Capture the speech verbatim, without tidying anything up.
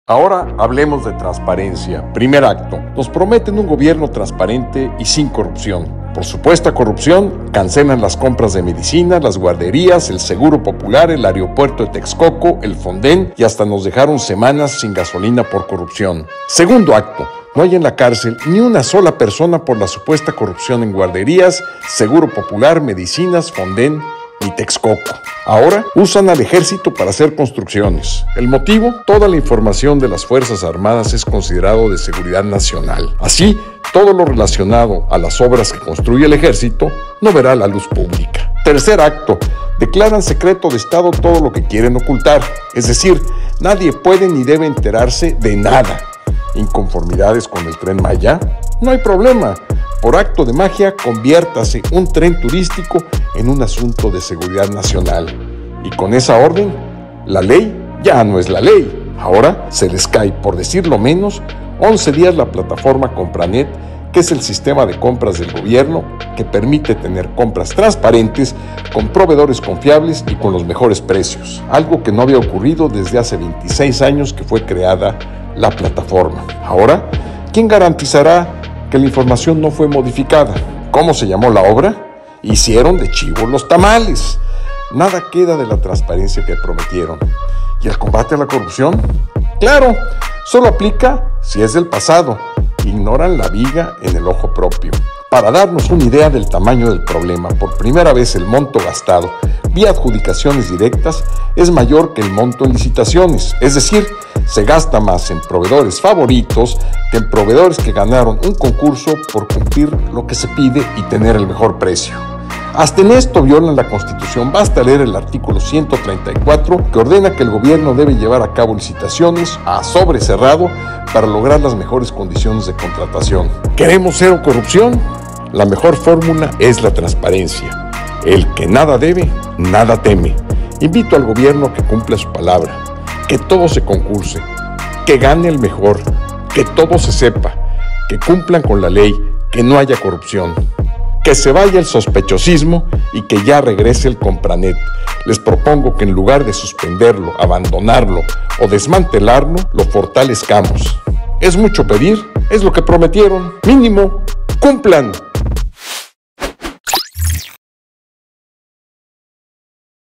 Ahora hablemos de transparencia. Primer acto. Nos prometen un gobierno transparente y sin corrupción. Por supuesta corrupción, cancelan las compras de medicinas, las guarderías, el Seguro Popular, el aeropuerto de Texcoco, el Fonden y hasta nos dejaron semanas sin gasolina por corrupción. Segundo acto. No hay en la cárcel ni una sola persona por la supuesta corrupción en guarderías, Seguro Popular, medicinas, Fonden ni Texcoco. Ahora usan al ejército para hacer construcciones. El motivo, toda la información de las Fuerzas Armadas es considerado de seguridad nacional. Así, todo lo relacionado a las obras que construye el ejército no verá la luz pública. Tercer acto, declaran secreto de Estado todo lo que quieren ocultar. Es decir, nadie puede ni debe enterarse de nada. ¿Inconformidades con el Tren Maya? No hay problema. Por acto de magia, conviértase un tren turístico en un asunto de seguridad nacional. Y con esa orden, la ley ya no es la ley. Ahora se les cae, por decirlo menos, once días la plataforma Compranet, que es el sistema de compras del gobierno que permite tener compras transparentes con proveedores confiables y con los mejores precios. Algo que no había ocurrido desde hace veintiséis años que fue creada la plataforma. Ahora, ¿quién garantizará que la información no fue modificada? ¿Cómo se llamó la obra? Hicieron de chivo los tamales. Nada queda de la transparencia que prometieron. ¿Y el combate a la corrupción? Claro, solo aplica si es del pasado. Ignoran la viga en el ojo propio. Para darnos una idea del tamaño del problema, por primera vez el monto gastado vía adjudicaciones directas es mayor que el monto en licitaciones. Es decir, se gasta más en proveedores favoritos que en proveedores que ganaron un concurso por cumplir lo que se pide y tener el mejor precio. Hasta en esto violan la Constitución. Basta leer el artículo ciento treinta y cuatro que ordena que el gobierno debe llevar a cabo licitaciones a sobre cerrado para lograr las mejores condiciones de contratación. ¿Queremos cero corrupción? La mejor fórmula es la transparencia. El que nada debe, nada teme. Invito al gobierno a que cumpla su palabra, que todo se concurse, que gane el mejor, que todo se sepa, que cumplan con la ley, que no haya corrupción. Que se vaya el sospechosismo y que ya regrese el Compranet. Les propongo que en lugar de suspenderlo, abandonarlo o desmantelarlo, lo fortalezcamos. ¿Es mucho pedir? Es lo que prometieron. Mínimo, cumplan.